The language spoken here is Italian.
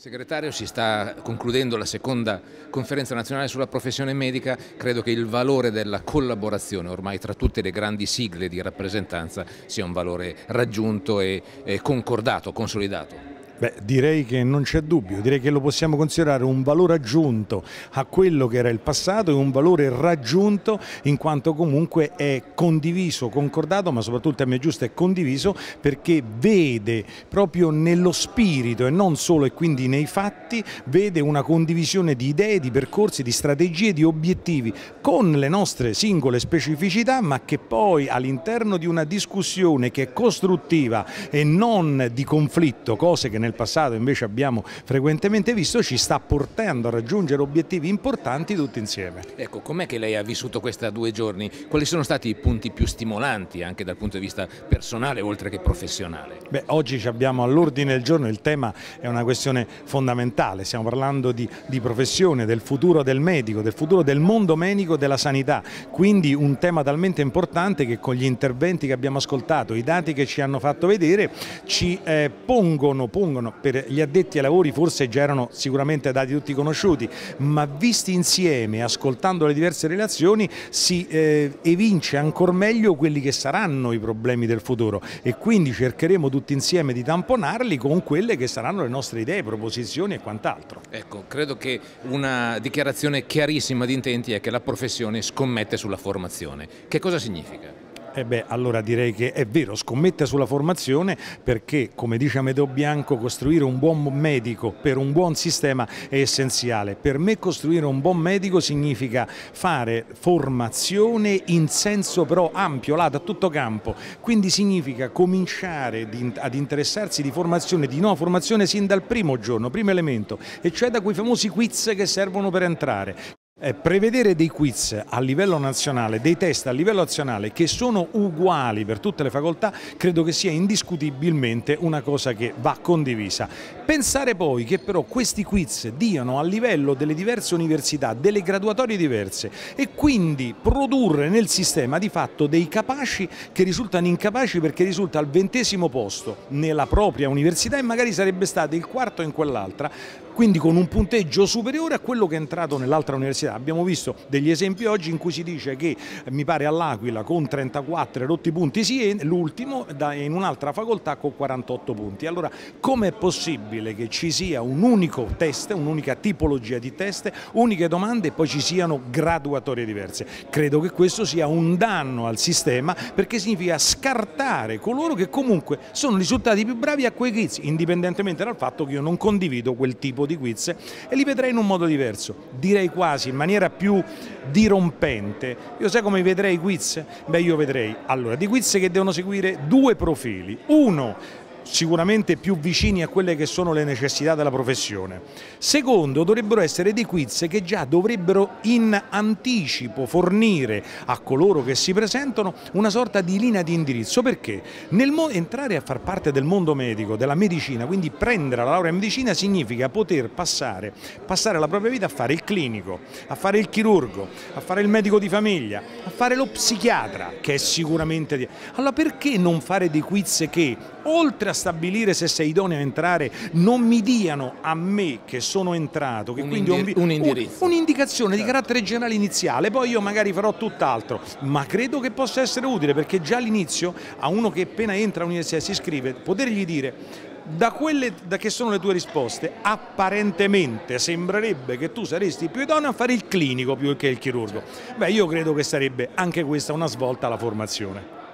Segretario, si sta concludendo la seconda conferenza nazionale sulla professione medica. Credo che il valore della collaborazione ormai tra tutte le grandi sigle di rappresentanza sia un valore raggiunto e concordato, consolidato. Beh, direi che non c'è dubbio, direi che lo possiamo considerare un valore aggiunto a quello che era il passato e un valore raggiunto in quanto comunque è condiviso, concordato, ma soprattutto a me giusto è condiviso perché vede proprio nello spirito e non solo e quindi nei fatti, vede una condivisione di idee, di percorsi, di strategie, di obiettivi con le nostre singole specificità, ma che poi all'interno di una discussione che è costruttiva e non di conflitto, cose che nel passato invece abbiamo frequentemente visto, ci sta portando a raggiungere obiettivi importanti tutti insieme. Ecco, com'è che lei ha vissuto questi 2 giorni? Quali sono stati i punti più stimolanti anche dal punto di vista personale oltre che professionale? Beh, oggi abbiamo all'ordine del giorno, il tema è una questione fondamentale, stiamo parlando di professione, del futuro del medico, del futuro del mondo medico, della sanità, quindi un tema talmente importante che con gli interventi che abbiamo ascoltato, i dati che ci hanno fatto vedere, ci pongono per gli addetti ai lavori, forse già erano sicuramente dati tutti conosciuti, ma visti insieme, ascoltando le diverse relazioni, si evince ancora meglio quelli che saranno i problemi del futuro e quindi cercheremo tutti insieme di tamponarli con quelle che saranno le nostre idee, proposizioni e quant'altro. Ecco, credo che una dichiarazione chiarissima di intenti è che la professione scommette sulla formazione. Che cosa significa? Allora direi che è vero, scommette sulla formazione perché, come dice Amedeo Bianco, costruire un buon medico per un buon sistema è essenziale. Per me costruire un buon medico significa fare formazione in senso però ampio, lato a tutto campo, quindi significa cominciare ad interessarsi di formazione, di nuova formazione sin dal primo giorno, primo elemento, e cioè da quei famosi quiz che servono per entrare. Prevedere dei quiz a livello nazionale, dei test a livello nazionale che sono uguali per tutte le facoltà, credo che sia indiscutibilmente una cosa che va condivisa. Pensare poi che però questi quiz diano a livello delle diverse università delle graduatorie diverse e quindi produrre nel sistema di fatto dei capaci che risultano incapaci perché risulta al 20° posto nella propria università e magari sarebbe stato il 4° in quell'altra, quindi con un punteggio superiore a quello che è entrato nell'altra università. Abbiamo visto degli esempi oggi in cui si dice che mi pare all'Aquila con 34 rotti punti sì, l'ultimo in un'altra facoltà con 48 punti. Allora com'è possibile che ci sia un unico test, un'unica tipologia di test, uniche domande e poi ci siano graduatorie diverse? Credo che questo sia un danno al sistema perché significa scartare coloro che comunque sono risultati più bravi a quei quiz, indipendentemente dal fatto che io non condivido quel tipo di quiz e li vedrei in un modo diverso, direi quasi in maniera più dirompente. Io sai come vedrei i quiz? Io vedrei allora di quiz che devono seguire 2 profili, uno sicuramente più vicini a quelle che sono le necessità della professione. Secondo, dovrebbero essere dei quiz che già dovrebbero in anticipo fornire a coloro che si presentano una sorta di linea di indirizzo, perché entrare a far parte del mondo medico, della medicina, quindi prendere la laurea in medicina significa poter passare la propria vita a fare il clinico, a fare il chirurgo, a fare il medico di famiglia, a fare lo psichiatra, che è sicuramente... Allora perché non fare dei quiz che, oltre a stabilire se sei idoneo a entrare, non mi diano a me che sono entrato, che quindi un'indicazione di carattere generale iniziale, poi io magari farò tutt'altro, ma credo che possa essere utile perché già all'inizio a uno che appena entra all'università e si iscrive, potergli dire da che sono le tue risposte, apparentemente sembrerebbe che tu saresti più idoneo a fare il clinico più che il chirurgo. Io credo che sarebbe anche questa una svolta alla formazione.